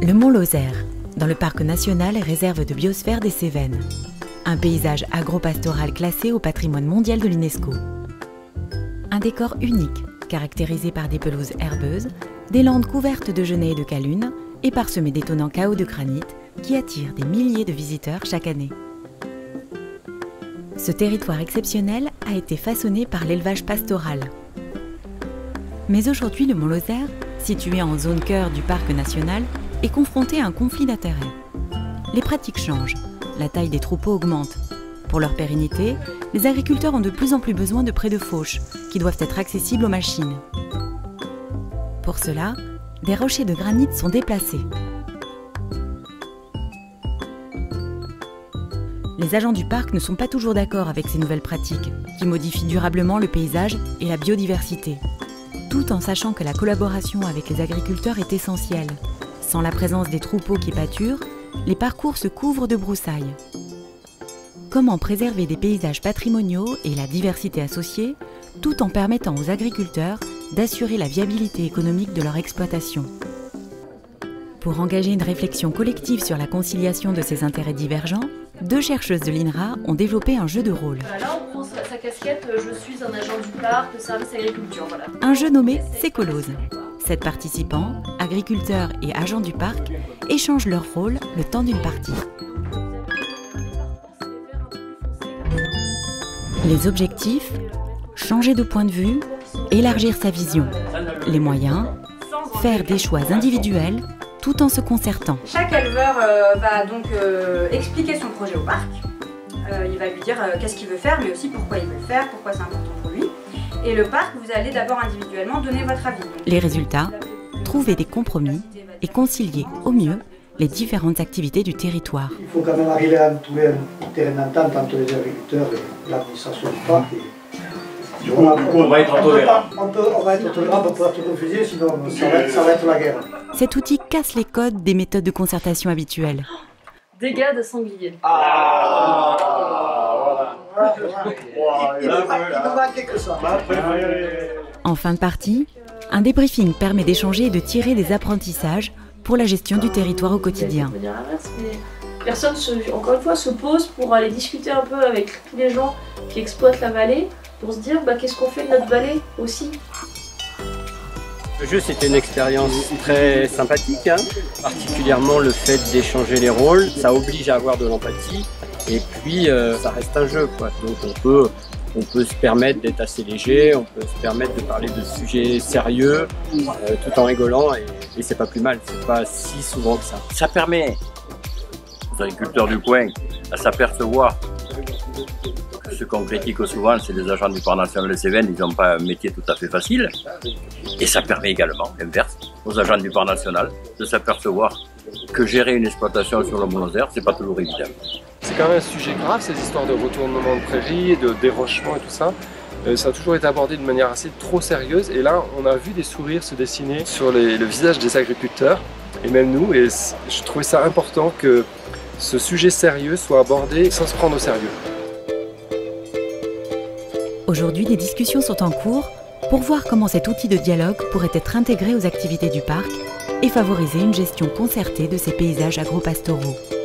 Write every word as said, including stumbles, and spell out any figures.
Le Mont Lozère, dans le parc national et réserve de biosphère des Cévennes. Un paysage agropastoral classé au patrimoine mondial de l'UNESCO. Un décor unique, caractérisé par des pelouses herbeuses, des landes couvertes de genêts et de calunes et parsemées d'étonnants chaos de granit qui attirent des milliers de visiteurs chaque année. Ce territoire exceptionnel a été façonné par l'élevage pastoral. Mais aujourd'hui, le Mont Lozère, situé en zone cœur du parc national, est confronté à un conflit d'intérêts. Les pratiques changent, la taille des troupeaux augmente. Pour leur pérennité, les agriculteurs ont de plus en plus besoin de prés de fauche, qui doivent être accessibles aux machines. Pour cela, des rochers de granit sont déplacés. Les agents du parc ne sont pas toujours d'accord avec ces nouvelles pratiques, qui modifient durablement le paysage et la biodiversité, tout en sachant que la collaboration avec les agriculteurs est essentielle. Sans la présence des troupeaux qui pâturent, les parcours se couvrent de broussailles. Comment préserver des paysages patrimoniaux et la diversité associée, tout en permettant aux agriculteurs d'assurer la viabilité économique de leur exploitation? Pour engager une réflexion collective sur la conciliation de ces intérêts divergents, deux chercheuses de l'INRA ont développé un jeu de rôle. Là, on prend sa casquette, je suis un agent du parc, de service agriculture. Voilà. Un jeu nommé Sécolose. Sept participants, agriculteurs et agents du parc, échangent leur rôle le temps d'une partie. Les objectifs, changer de point de vue, élargir sa vision. Les moyens, faire des choix individuels tout en se concertant. Chaque éleveur euh, va donc euh, expliquer son projet au parc. Euh, il va lui dire euh, qu'est-ce qu'il veut faire, mais aussi pourquoi il veut le faire, pourquoi c'est important pour lui. Et le parc, vous allez d'abord individuellement donner votre avis. Les résultats, trouver des compromis et concilier au mieux les différentes activités du territoire. Il faut quand même arriver à trouver un terrain d'entente entre les agriculteurs et l'administration du parc. Et... Du coup, on, on va être tolérant. On, peut, on va être tolérant pour pouvoir tout refuser, sinon ça va, être, ça va être la guerre. Cet outil casse les codes des méthodes de concertation habituelles. Dégâts de sanglier. Ah, voilà. Il ne manquait que ça. En fin de partie, un débriefing permet d'échanger et de tirer des apprentissages pour la gestion du territoire au quotidien. De manière inverse, mais personne, se, encore une fois, se pose pour aller discuter un peu avec tous les gens qui exploitent la vallée, pour se dire bah, qu'est-ce qu'on fait de notre vallée aussi. Le jeu, c'était une expérience très sympathique, hein. Particulièrement le fait d'échanger les rôles, ça oblige à avoir de l'empathie et puis euh, ça reste un jeu, quoi. Donc on peut, on peut se permettre d'être assez léger, on peut se permettre de parler de sujets sérieux euh, tout en rigolant et, et c'est pas plus mal, c'est pas si souvent que ça. Ça permet aux agriculteurs du coin à s'apercevoir que ce qu'on critique souvent, c'est les agents du parc national des Cévennes, ils n'ont pas un métier tout à fait facile. Et ça permet également, l'inverse, aux agents du parc national de s'apercevoir que gérer une exploitation sur le Mont Lozère, c'est pas toujours évident. C'est quand même un sujet grave, ces histoires de retournement de prairies, de dérochement et tout ça. Euh, ça a toujours été abordé de manière assez trop sérieuse. Et là, on a vu des sourires se dessiner sur les, le visage des agriculteurs, et même nous. Et je trouvais ça important que ce sujet sérieux soit abordé sans se prendre au sérieux. Aujourd'hui, des discussions sont en cours pour voir comment cet outil de dialogue pourrait être intégré aux activités du parc et favoriser une gestion concertée de ces paysages agropastoraux.